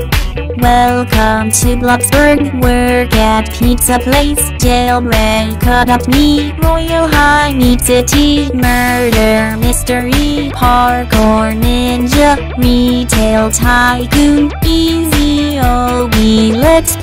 Welcome to Bloxburg, work at pizza place. Jailbreak, cut up meat, Royal High Meat City, murder mystery, parkour ninja, retail tycoon, easy OB, let's